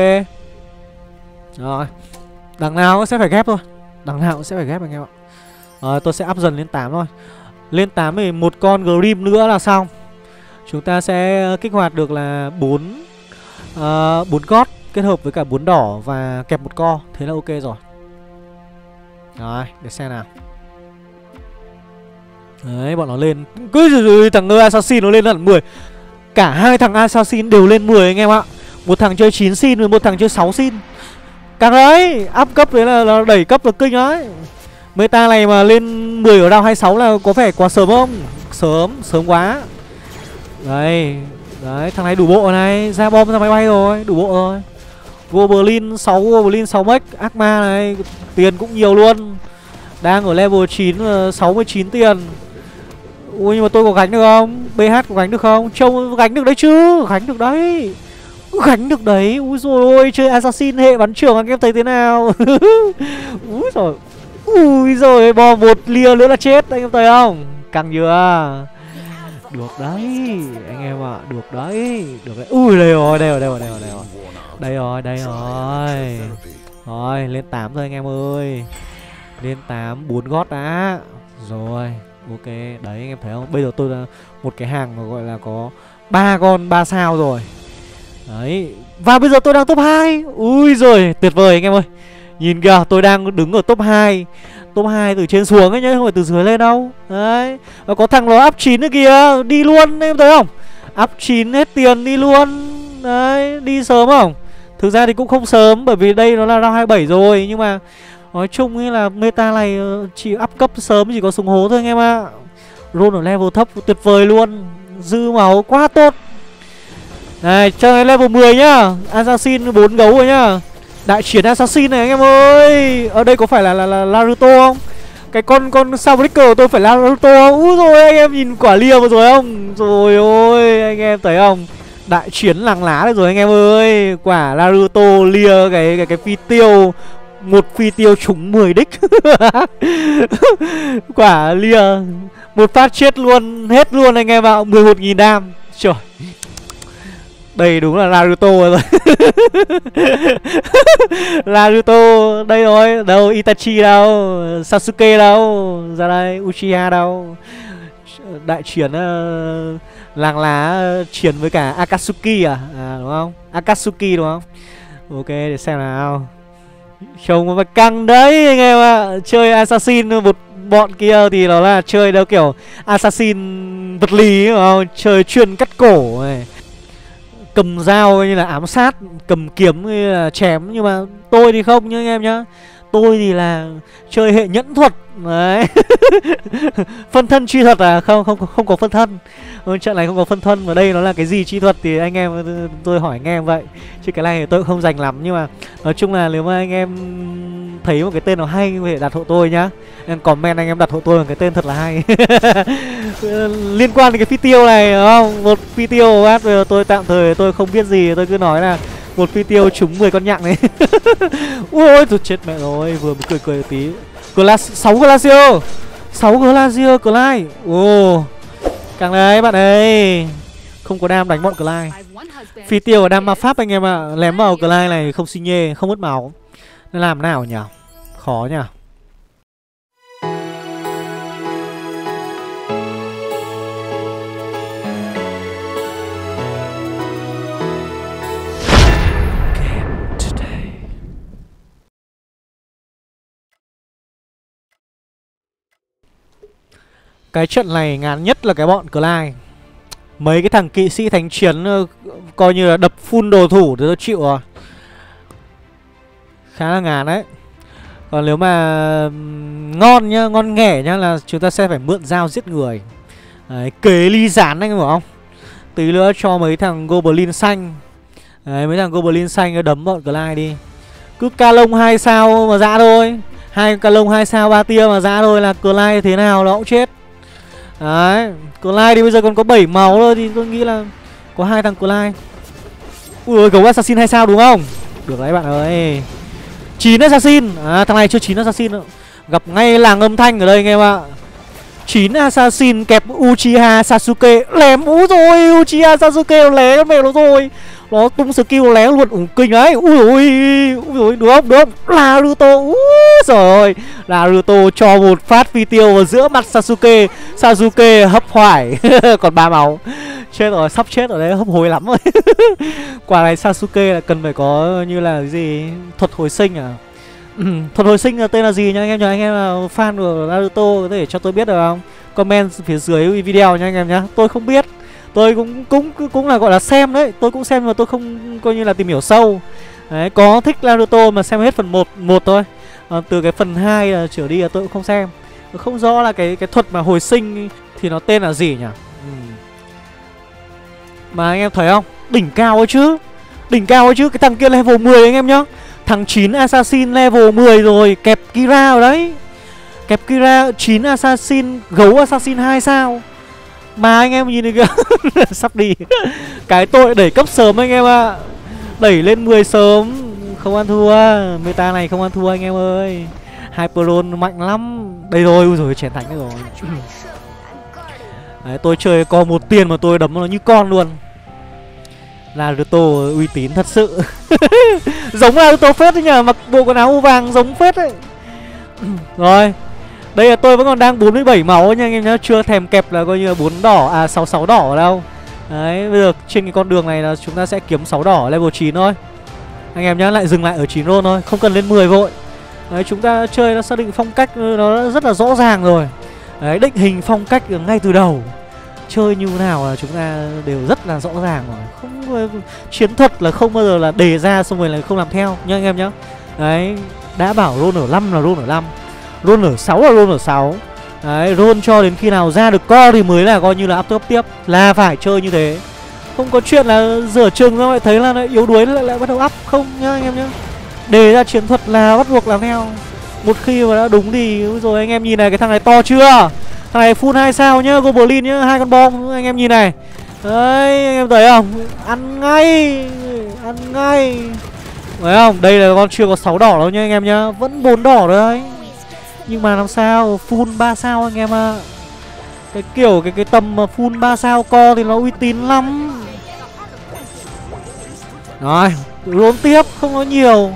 A: Rồi, đằng nào sẽ phải ghép thôi. Đằng nào cũng sẽ phải ghép anh em ạ. Rồi, tôi sẽ up dần lên tám thôi. Lên tám thì một con Grim nữa là xong. Chúng ta sẽ kích hoạt được là bốn uh, bốn gót kết hợp với cả bốn đỏ và kẹp một co. Thế là ok rồi. Rồi, để xem nào. Đấy, bọn nó lên. Cứ thằng Assassin nó lên hẳn mười. Cả hai thằng Assassin đều lên mười anh em ạ. Một thằng chơi chín xin với một thằng chơi sáu xin. Càng đấy, up cấp đấy là, là đẩy cấp là kinh đấy. Meta này mà lên mười ở round hai mươi sáu là có vẻ quá sớm không? Sớm, sớm quá. Đấy, đấy, thằng này đủ bộ này, ra bom ra máy bay rồi, đủ bộ rồi. Goblin sáu, Goblin sáu mech, ác ma này, tiền cũng nhiều luôn. Đang ở level chín, sáu mươi chín tiền. Ui nhưng mà tôi có gánh được không? bê hát có gánh được không? Trông gánh được đấy chứ, gánh được đấy. Gánh được đấy, ui dồi ôi, chơi Assassin hệ bắn trưởng anh em thấy thế nào? Úi rồi, ui rồi, bò một lia nữa là chết, anh em thấy không? Căng chưa? Được đấy, anh em ạ, à, được đấy, được đấy. Ui đây rồi, đây rồi, đây rồi, đây rồi, đây rồi. Đây rồi, đây rồi. Rồi, lên tám rồi anh em ơi. Lên tám, bốn gót đã. Rồi, ok, đấy anh em thấy không? Bây giờ tôi là một cái hàng gọi là có ba con ba sao rồi. Đấy, và bây giờ tôi đang top hai. Ui giời, tuyệt vời anh em ơi. Nhìn kìa, tôi đang đứng ở top hai. Top hai từ trên xuống ấy nhá, không phải từ dưới lên đâu. Đấy, và có thằng nó up chín nữa kìa. Đi luôn, em thấy không? Up chín hết tiền đi luôn. Đấy, đi sớm không? Thực ra thì cũng không sớm, bởi vì đây nó là round hai mươi bảy rồi. Nhưng mà nói chung ấy là meta này chỉ up cấp sớm chỉ có súng hố thôi anh em ạ. Roll ở level thấp tuyệt vời luôn. Dư máu quá tốt. Này, chơi level mười nhá. Assassin bốn gấu rồi nhá. Đại chiến Assassin này anh em ơi. Ở đây có phải là, là, là Naruto không? Cái con con Soundbreaker của tôi phải là Naruto không? Úi rồi anh em nhìn quả lia vừa rồi không? Rồi ôi, anh em thấy không? Đại chiến làng lá đây rồi anh em ơi. Quả Naruto lia cái cái cái phi tiêu. Một phi tiêu trúng mười đích. Quả lia một phát chết luôn, hết luôn anh em ạ. mười một nghìn đam. Trời. Đây đúng là Naruto rồi. Naruto đây rồi. Đâu Itachi đâu, Sasuke đâu, ra đây Uchiha đâu. Đại chiến uh, làng lá uh, chiến với cả Akatsuki à? À đúng không? Akatsuki đúng không? Ok, để xem nào. Trông mà căng đấy anh em ạ. À. Chơi Assassin một bọn kia thì nó là chơi đâu kiểu Assassin vật lý đúng không? Chơi chuyên cắt cổ này. Cầm dao như là ám sát, cầm kiếm như là chém. Nhưng mà tôi thì không nhá anh em nhá. Tôi thì là chơi hệ nhẫn thuật. Đấy. Phân thân chi thuật à? Không, không, không có phân thân. Trận này không có phân thân. Và đây nó là cái gì chi thuật thì anh em, tôi hỏi anh em vậy. Chứ cái này thì tôi cũng không dành lắm. Nhưng mà nói chung là nếu mà anh em thấy một cái tên nó hay có thể đặt hộ tôi nhá. Em comment anh em đặt hộ tôi một cái tên thật là hay. Liên quan đến cái phi tiêu này đúng không? Một phi tiêu bát, bây giờ tôi tạm thời tôi không biết gì. Tôi cứ nói là một phi tiêu trúng mười con nhặng đấy. Ui tôi chết mẹ rồi. Vừa mới cười cười một tí. Glass, sáu Glacio, sáu Glacio Clyde. Ồ, càng đấy bạn ơi. Không có đam đánh bọn Clyde. Phi tiêu và đam ma pháp anh em ạ. À. Lém vào Clyde này không xi nhê, không mất máu. Nên làm nào nhỉ? Khó nhỉ. Cái trận này ngán nhất là cái bọn Clyde. Mấy cái thằng kỵ sĩ thánh chiến uh, coi như là đập full đồ thủ thì tôi chịu rồi. Khá là ngán đấy. Còn nếu mà um, ngon nhá, ngon nghẻ nhá là chúng ta sẽ phải mượn dao giết người. Đấy, kế ly gián anh hiểu không? Tí nữa cho mấy thằng Goblin xanh. Đấy, mấy thằng Goblin xanh đấm bọn Clyde đi. Cứ ca lông hai sao mà dã thôi. Hai ca lông hai sao ba tia mà dã thôi là Clyde thế nào nó cũng chết. Đấy, Clyde thì bây giờ còn có bảy máu thôi thì tôi nghĩ là có hai thằng Clyde. Ui ôi, gấu assassin hai sao đúng không? Được đấy bạn ơi. chín assassin. À thằng này chưa chín assassin nữa. Gặp ngay làng âm thanh ở đây anh em ạ. chín assassin kẹp Uchiha Sasuke. Lém ú rồi, Uchiha Sasuke lé con mẹ nó rồi. Nó tung skill lé luôn, ủng kinh ấy. Ui ui, ui ui, được không, được không? Naruto, úi trời ơi. Naruto cho một phát phi tiêu vào giữa mặt Sasuke. Sasuke hấp hoài. Còn ba máu. Chết rồi, sắp chết rồi đấy, hấp hối lắm rồi. Quả này Sasuke là cần phải có như là cái gì? Thuật hồi sinh à? Thuật hồi sinh là tên là gì nha anh em nhờ. Anh em là fan của Naruto có thể cho tôi biết được không? Comment phía dưới video nha anh em nhá. Tôi không biết. Tôi cũng cũng cũng là gọi là xem đấy. Tôi cũng xem mà tôi không coi như là tìm hiểu sâu. Đấy, có thích Naruto mà xem hết phần một một thôi. À, từ cái phần hai là trở đi là tôi cũng không xem. Tôi không rõ là cái cái thuật mà hồi sinh thì nó tên là gì nhỉ? Ừ. Mà anh em thấy không? Đỉnh cao ấy chứ. Đỉnh cao ấy chứ. Cái thằng kia level mười anh em nhá. Thằng chín assassin level mười rồi. Kẹp Kira ở đấy. Kẹp Kira chín assassin. Gấu assassin hai sao. Mà anh em nhìn này kìa. Sắp đi. Cái tội đẩy cấp sớm anh em ạ. À. Đẩy lên mười sớm. Không ăn thua. Meta này không ăn thua anh em ơi. Hyperon mạnh lắm. Đây rồi, ui rồi chén thánh rồi. Đấy, tôi chơi có một tiền mà tôi đấm nó như con luôn. Naruto uy tín thật sự. Giống Naruto phết đấy nhờ. Mặc bộ quần áo vàng giống phết đấy. Rồi. Đây là tôi vẫn còn đang bốn mươi bảy máu nha anh em nhá. Chưa thèm kẹp là coi như là bốn đỏ. À sáu sáu đỏ ở đâu. Đấy bây giờ trên cái con đường này là chúng ta sẽ kiếm sáu đỏ level chín thôi. Anh em nhá, lại dừng lại ở chín roll thôi. Không cần lên mười vội. Đấy chúng ta chơi nó xác định phong cách nó rất là rõ ràng rồi. Đấy định hình phong cách ngay từ đầu. Chơi như nào là chúng ta đều rất là rõ ràng rồi. Không chiến thuật là không bao giờ là đề ra xong rồi là không làm theo nhá anh em nhá. Đấy đã bảo roll ở năm là roll ở năm, roll ở sáu là roll ở sáu. Đấy roll cho đến khi nào ra được co thì mới là coi như là up top tiếp. Là phải chơi như thế. Không có chuyện là rửa chừng ra lại thấy là yếu đuối lại, lại bắt đầu up. Không nhá anh em nhá. Đề ra chiến thuật là bắt buộc làm theo. Một khi mà đã đúng thì rồi anh em nhìn này, cái thằng này to chưa? Thằng này full hai sao nhá, Goblin nhá, hai con bom anh em nhìn này. Đấy anh em thấy không? Ăn ngay, ăn ngay. Thấy không? Đây là con chưa có sáu đỏ đâu nhá anh em nhá, vẫn bốn đỏ đấy. Nhưng mà làm sao full ba sao anh em ạ. À. Cái kiểu cái cái tầm mà full ba sao co thì nó uy tín lắm. Rồi, roll tiếp, không nói nhiều.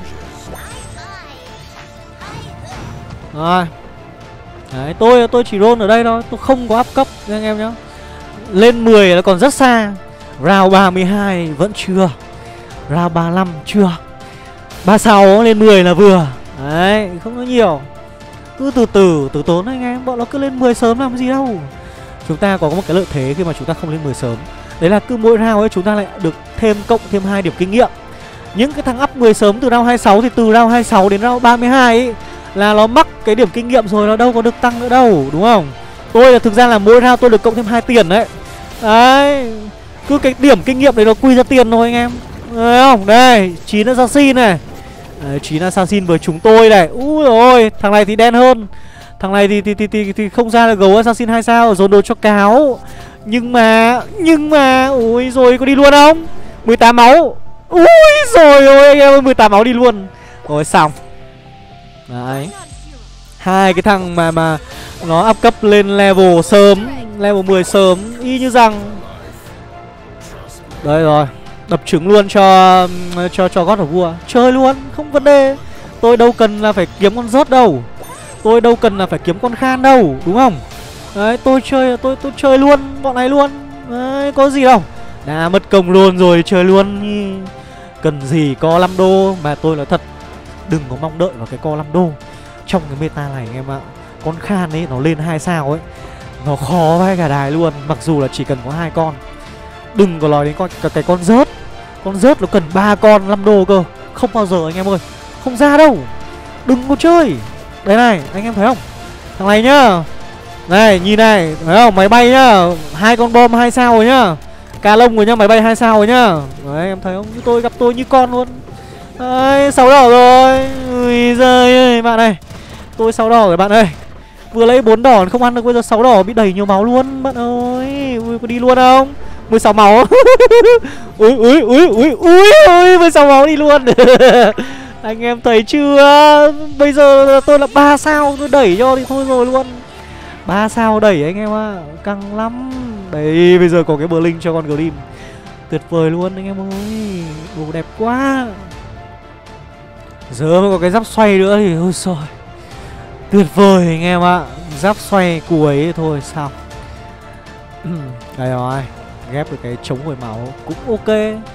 A: Rồi. Đấy, tôi tôi chỉ roll ở đây thôi, tôi không có up cấp nha anh em nhá. Lên mười là còn rất xa. Round ba mươi hai vẫn chưa. Round ba mươi lăm chưa. ba mươi sáu lên mười là vừa. Đấy, không nói nhiều. Cứ từ từ, từ tốn anh em, bọn nó cứ lên mười sớm làm gì đâu. Chúng ta có một cái lợi thế khi mà chúng ta không lên mười sớm. Đấy là cứ mỗi round ấy chúng ta lại được thêm cộng thêm hai điểm kinh nghiệm. Những cái thằng up mười sớm từ round hai mươi sáu thì từ round hai mươi sáu đến round ba mươi hai ấy là nó mắc cái điểm kinh nghiệm rồi, nó đâu có được tăng nữa đâu, đúng không? Tôi là thực ra là mỗi round tôi được cộng thêm hai tiền đấy. Đấy, cứ cái điểm kinh nghiệm đấy nó quy ra tiền thôi anh em. Thấy không? Đây, chín assassin này. Đấy, chín assassin với chúng tôi này. Úi ôi, thằng này thì đen hơn. Thằng này thì thì thì thì, thì không ra là gấu assassin hai sao, dồn đồ cho cáo. Nhưng mà, nhưng mà, ui rồi có đi luôn không? mười tám máu. Ui rồi ôi anh em ơi, mười tám máu đi luôn. Rồi xong. Đấy. Hai cái thằng mà mà nó up cấp lên level sớm, level mười sớm y như rằng. Đấy rồi, đập trứng luôn cho cho cho God of War. Chơi luôn, không vấn đề. Tôi đâu cần là phải kiếm con rớt đâu. Tôi đâu cần là phải kiếm con khan đâu, đúng không? Đấy, tôi chơi tôi tôi chơi luôn bọn này luôn. Đấy, có gì đâu. Đã mất công luôn rồi chơi luôn. Cần gì co năm đô. Mà tôi nói thật, đừng có mong đợi vào cái co năm đô trong cái meta này anh em ạ. Con khan ấy nó lên hai sao ấy, nó khó vai cả đài luôn. Mặc dù là chỉ cần có hai con. Đừng có nói đến con cái, cái con rớt. Con rớt nó cần ba con năm đô cơ. Không bao giờ anh em ơi, không ra đâu. Đừng có chơi. Đấy này, anh em thấy không? Thằng này nhá. Này, nhìn này, thấy không? Máy bay nhá. Hai con bom hai sao rồi nhá. Cà lông rồi nhá, máy bay hai sao rồi nhá. Đấy, em thấy không? Như tôi gặp tôi như con luôn. Đấy, sáu đỏ rồi. Ui giời ơi, bạn ơi. Tôi sáu đỏ rồi bạn ơi. Vừa lấy bốn đỏ không ăn được, bây giờ sáu đỏ bị đẩy nhiều máu luôn bạn ơi. Ui, có đi luôn không? mười sáu máu. Ui ui ui ui ui ui mười sáu máu đi luôn. Anh em thấy chưa? Bây giờ tôi là ba sao, tôi đẩy cho thì thôi rồi luôn. Ba sao đẩy anh em ạ, à. Căng lắm. Đấy, bây giờ có cái bờ linh cho con Grim. Tuyệt vời luôn anh em ơi. Đồ đẹp quá. Giờ mới có cái giáp xoay nữa thì ôi trời, tuyệt vời anh em ạ. Giáp xoay cuối thôi sao. Đây rồi, ghép được cái chống hồi máu cũng ok.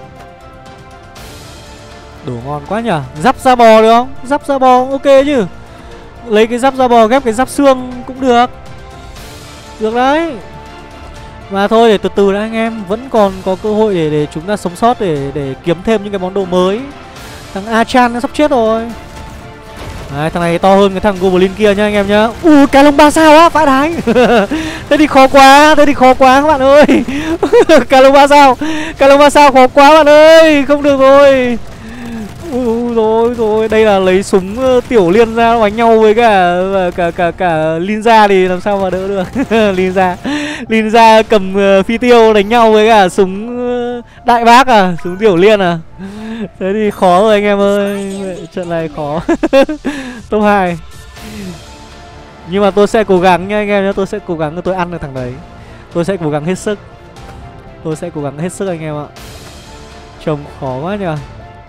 A: Đồ ngon quá nhở. Giáp da bò được không? Giáp da bò ok chứ. Lấy cái giáp da bò ghép cái giáp xương cũng được. Được đấy. Mà thôi, để từ từ đã anh em. Vẫn còn có cơ hội để, để chúng ta sống sót, để để kiếm thêm những cái món đồ mới. Thằng Achan nó sắp chết rồi. Đấy, thằng này to hơn cái thằng Goblin kia nha anh em nhá. Ui, cái lông ba sao á, vãi đái. Thế thì khó quá, thế thì khó quá các bạn ơi. Cái lông ba sao, cái lông ba sao khó quá bạn ơi. Không được rồi. Ui rồi rồi, đây là lấy súng uh, tiểu liên ra đánh nhau với cả cả cả cả Linza thì làm sao mà đỡ được. Linza Linza cầm uh, phi tiêu đánh nhau với cả súng uh, đại bác à, súng tiểu liên à. Thế thì khó rồi anh em ơi, trận này khó. Top hai. Nhưng mà tôi sẽ cố gắng nha anh em nhé, tôi sẽ cố gắng tôi ăn được thằng đấy. Tôi sẽ cố gắng hết sức. Tôi sẽ cố gắng hết sức anh em ạ. Trông khó quá nhờ.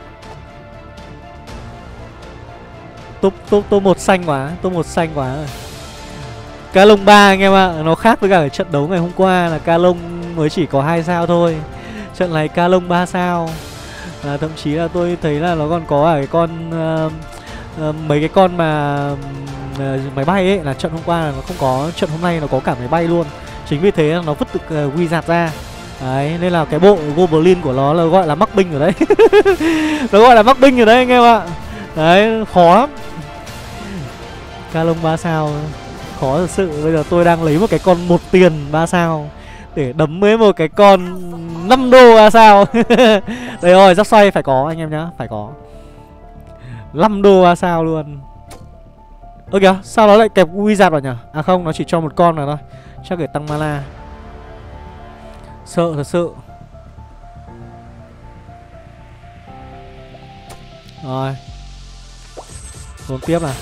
A: Top top top một xanh quá, top một xanh quá rồi. Ca lông ba anh em ạ, nó khác với cả cái trận đấu ngày hôm qua là ca lông mới chỉ có hai sao thôi. Trận này ca lông ba sao. À, thậm chí là tôi thấy là nó còn có ở cái con uh, uh, mấy cái con mà uh, máy bay ấy, là trận hôm qua là nó không có, trận hôm nay nó có cả máy bay luôn. Chính vì thế là nó vứt được uh, Wizard ra. Đấy, nên là cái bộ Goblin của nó là gọi là mắc binh ở đấy. Nó gọi là mắc binh ở đấy anh em ạ. Đấy, khó lắm. Ca lông ba sao khó thật sự. Bây giờ tôi đang lấy một cái con một tiền ba sao để đấm với một cái con năm đô ba sao. Đây rồi, giáp xoay phải có anh em nhá, phải có. Năm đô ba sao luôn. Ơ kìa, sao nó lại kẹp Wizard vào nhỉ? À không, nó chỉ cho một con nào thôi. Chắc để tăng mana. Sợ thật sự. Rồi, Vốn tiếp à.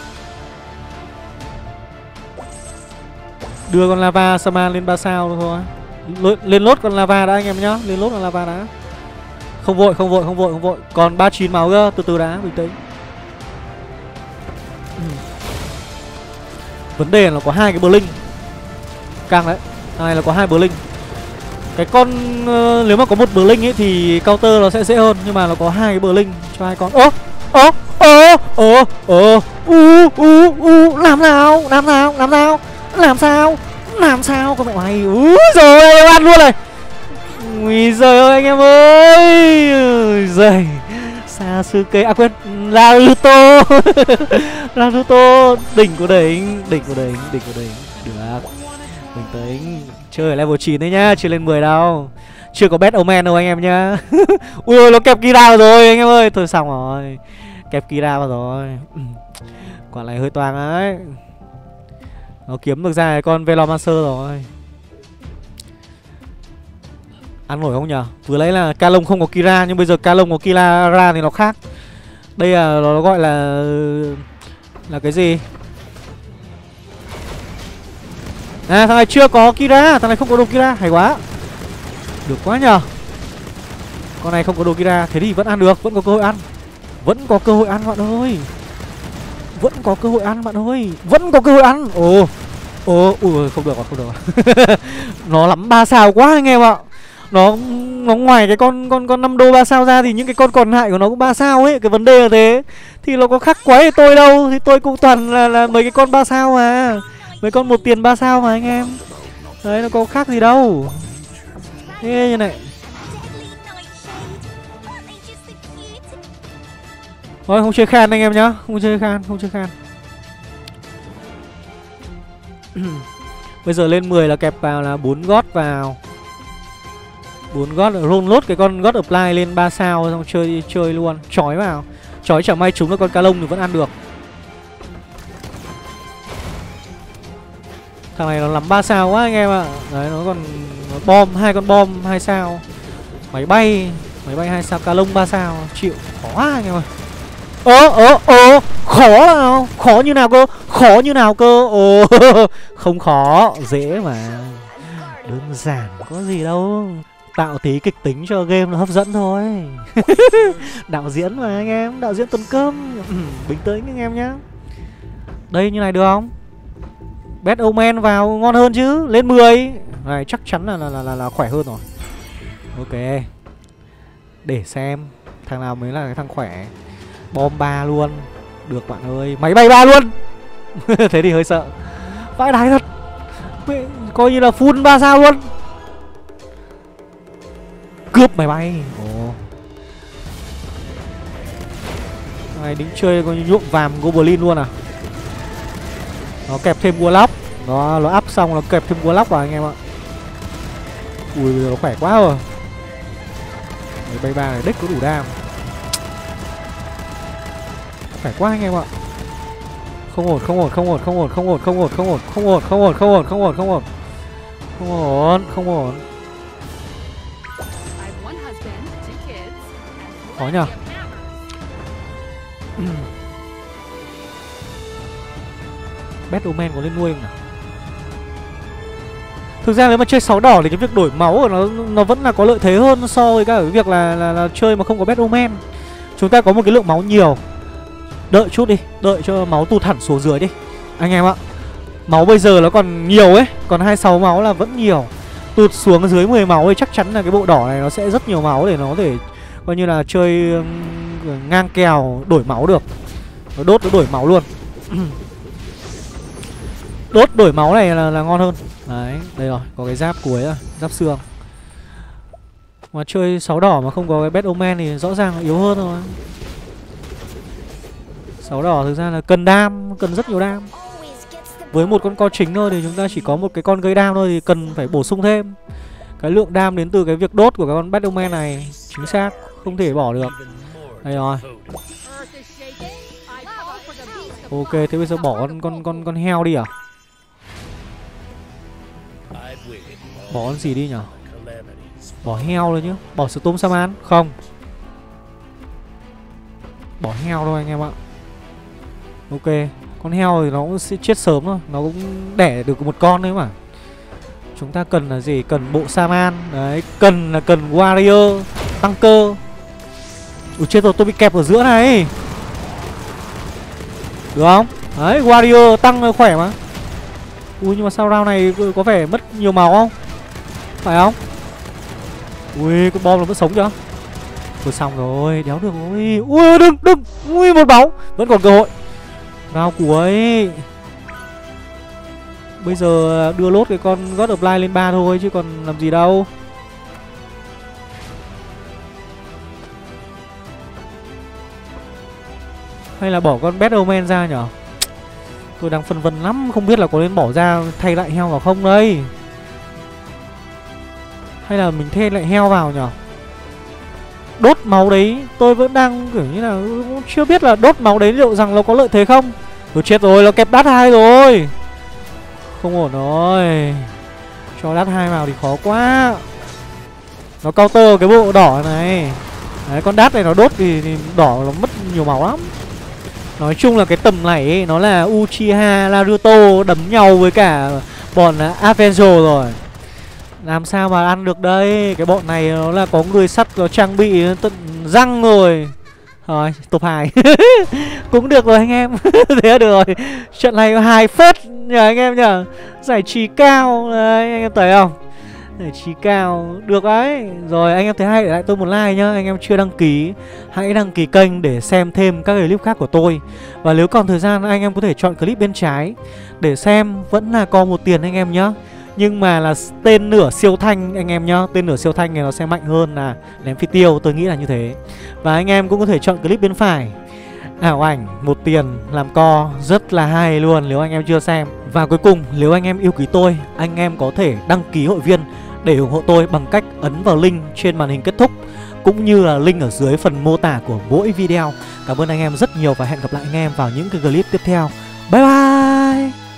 A: Đưa con lava Saman lên ba sao thôi. L lên lốt con lava đã anh em nhá. Lên lốt con lava đã. Không vội, không vội, không vội, không vội. Còn ba mươi chín máu cơ, từ từ đã, bình tĩnh. Ừ. Vấn đề là có hai cái Blink. Càng đấy. Thằng này là có hai Blink. Cái con uh, nếu mà có một Blink ấy thì counter nó sẽ dễ hơn, nhưng mà nó có hai cái Blink cho hai con. Ơ, ơ, ơ, ơ, ơ, u u u làm nào, làm nào, làm nào, làm sao, làm sao con mẹ mày. Úi giời ơi, ăn luôn này. Ui giời ơi anh em ơi. Ui giời. Sasuke, à quên, Naruto. Naruto, đỉnh của đỉnh, đỉnh của đỉnh, đỉnh của đỉnh. Được. Bình tĩnh. Chơi ở level chín đấy nhá, chưa lên mười đâu. Chưa có bet omen đâu anh em nhá. Ui ôi, nó kẹp Kira vào rồi anh em ơi. Thôi xong rồi. Kẹp Kira vào rồi. Quả này hơi toang đấy. Nó kiếm được ra cái con Velomancer rồi. Ăn nổi không nhờ? Vừa lấy là Kalong không có Kira, nhưng bây giờ Kalong có Kira ra thì nó khác. Đây là nó gọi là là cái gì? À thằng này chưa có Kira, thằng này không có đồ Kira, hay quá. Được quá nhờ. Con này không có đồ Kira, thế thì vẫn ăn được, vẫn có cơ hội ăn. Vẫn có cơ hội ăn bạn ơi. Vẫn có cơ hội ăn bạn ơi. Vẫn có cơ hội ăn. Ồ. Ồ, ui không được rồi, không được rồi. Nó lắm ba sao quá anh em ạ. Nó nó ngoài cái con con con năm đô ba sao ra thì những cái con còn lại của nó cũng ba sao ấy, cái vấn đề là thế. Thì nó có khác quái thì tôi đâu, thì tôi cũng toàn là là mấy cái con ba sao mà. Mấy con một tiền ba sao mà anh em. Đấy, nó có khác gì đâu. Thế như này. Thôi không chơi khan anh em nhá, không chơi khan, không chơi khan. Bây giờ lên mười là kẹp vào là bốn gót vào. bốn gót roll lốt cái con God Apply lên ba sao xong chơi chơi luôn, chói vào. Chói chẳng may trúng được con Kalong thì vẫn ăn được. Thằng này nó lắm ba sao quá anh em ạ. Đấy nó còn nó bom, hai con bom hai sao. Máy bay, máy bay hai sao, Kalong ba sao, chịu khó quá anh em ơi. Ơ ơ ơ, khó nào, khó như nào cơ, khó như nào cơ. Ồ, không khó, dễ mà. Đơn giản có gì đâu. Tạo tí kịch tính cho game nó hấp dẫn thôi. Đạo diễn mà anh em, đạo diễn tuần cơm. Bình tĩnh anh em nhá. Đây như này được không? Bet omen vào ngon hơn chứ, lên mười. Này chắc chắn là là, là là là khỏe hơn rồi. Ok. Để xem thằng nào mới là cái thằng khỏe. Bom ba luôn. Được bạn ơi, máy bay ba luôn. Thế thì hơi sợ. Vãi đái thật. Coi như là full ba sao luôn. Cướp máy bay. Ồ. Này đính chơi coi như nhuộm vàm Goblin luôn à. Nó kẹp thêm Warlock. Nó nó up xong nó kẹp thêm Warlock vào anh em ạ. Ui bây giờ nó khỏe quá rồi. Máy bay ba này đích có đủ đam. Khỏe quá anh em ạ. Không ổn, không ổn, không ổn, không ổn, không ổn, không ổn, không ổn, không ổn, không ổn, không ổn, không ổn, không ổn. Không ổn, không ổn. Khó nhờ. Bet omen có lên nuôi không nào? Thực ra nếu mà chơi sáu đỏ thì cái việc đổi máu của nó nó vẫn là có lợi thế hơn so với cả cái việc là, là, là chơi mà không có bet omen. Chúng ta có một cái lượng máu nhiều. Đợi chút đi, đợi cho máu tụt hẳn xuống dưới đi anh em ạ. Máu bây giờ nó còn nhiều ấy, còn hai mươi sáu máu là vẫn nhiều. Tụt xuống dưới mười máu thì chắc chắn là cái bộ đỏ này nó sẽ rất nhiều máu để nó có thể coi như là chơi um, ngang kèo đổi máu được. Nó đốt nó đổi máu luôn. Đốt đổi máu này là, là ngon hơn. Đấy, đây rồi, có cái giáp cuối rồi, giáp xương. Mà chơi sáu đỏ mà không có cái bet omen thì rõ ràng là yếu hơn rồi. Sáu đỏ thực ra là cần đam, cần rất nhiều đam. Với một con co chính thôi thì chúng ta chỉ có một cái con gây đam thôi thì cần phải bổ sung thêm. Cái lượng đam đến từ cái việc đốt của cái con bet omen này chính xác, không thể bỏ được. Đây rồi. Ok, thế bây giờ bỏ con con con con heo đi à? Bỏ con gì đi nhở? Bỏ heo rồi chứ. Bỏ Storm Shaman không? Bỏ heo thôi anh em ạ. Ok, con heo thì nó cũng sẽ chết sớm thôi, nó cũng đẻ được một con đấy mà. Chúng ta cần là gì? Cần bộ Shaman. Đấy, cần là cần Warrior tăng cơ. Ui chết rồi, tôi bị kẹp ở giữa này. Được không? Đấy, Warrior tăng khỏe mà. Ui nhưng mà sao round này có vẻ mất nhiều máu không? Phải không? Ui con bom nó vẫn sống chưa? Thôi xong rồi, đéo được rồi. Ui đừng, đừng. Ui một máu. Vẫn còn cơ hội. Round cuối. Bây giờ đưa lốt cái con God of Light lên ba thôi chứ còn làm gì đâu. Hay là bỏ con Battleman ra nhở? Tôi đang phân vân lắm, không biết là có nên bỏ ra thay lại heo vào không đây. Hay là mình thay lại heo vào nhở? Đốt máu đấy, tôi vẫn đang kiểu như là chưa biết là đốt máu đấy liệu rằng nó có lợi thế không. Tôi chết rồi, nó kẹp đát hai rồi. Không ổn rồi. Cho đát hai vào thì khó quá. Nó counter cái bộ đỏ này. Đấy, con đát này nó đốt thì, thì đỏ nó mất nhiều máu lắm. Nói chung là cái tầm này ấy, nó là Uchiha Naruto đấm nhau với cả bọn Avenger rồi. Làm sao mà ăn được đây. Cái bọn này nó là có người sắt, có trang bị tận răng rồi. Rồi, top hai. Cũng được rồi anh em. Thế là được rồi. Trận này có hai phết nhờ anh em nhờ. Giải trí cao. Đấy, anh em thấy không? Giải trí cao. Được đấy. Rồi anh em thấy hay để lại tôi một like nhá. Anh em chưa đăng ký, hãy đăng ký kênh để xem thêm các clip khác của tôi. Và nếu còn thời gian anh em có thể chọn clip bên trái để xem. Vẫn là co một tiền anh em nhá. Nhưng mà là tên nửa siêu thanh anh em nhá. Tên nửa siêu thanh này nó sẽ mạnh hơn là ném phi tiêu. Tôi nghĩ là như thế. Và anh em cũng có thể chọn clip bên phải, ảo ảnh một tiền làm co rất là hay luôn nếu anh em chưa xem. Và cuối cùng nếu anh em yêu quý tôi, anh em có thể đăng ký hội viên để ủng hộ tôi bằng cách ấn vào link trên màn hình kết thúc, cũng như là link ở dưới phần mô tả của mỗi video. Cảm ơn anh em rất nhiều và hẹn gặp lại anh em vào những cái clip tiếp theo. Bye bye.